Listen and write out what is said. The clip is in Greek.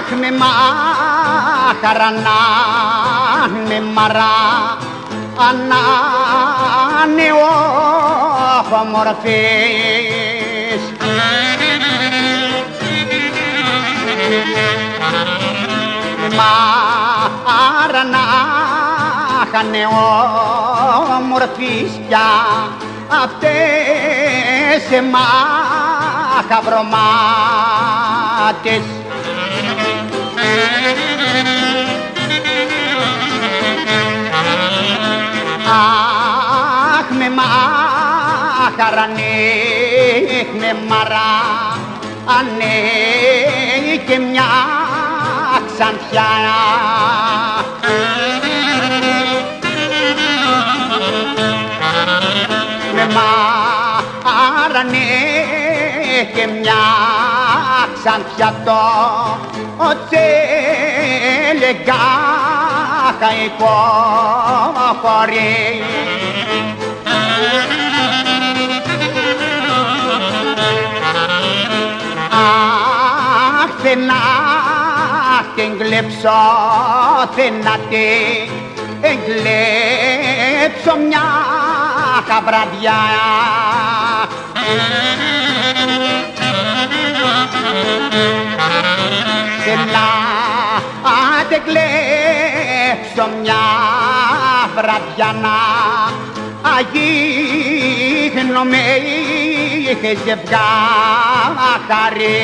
με μάχαρα με μαρά ανανεώμορφες. Με μάρα ανανεώμορφες πια αυτές σε μάχαβρωμάτες. Αχ με μάχαρα με μαρά ανέ και μια ξανθιά. Με μάρα και μια ξανθιά το τσέλεγκα καικό χωρί. Αχ θενά την κλέψω, θενά την κλέψω μια βραδιά. Θενά την κλέψω μια βραδιά να αγίγνω με ζευγάρι.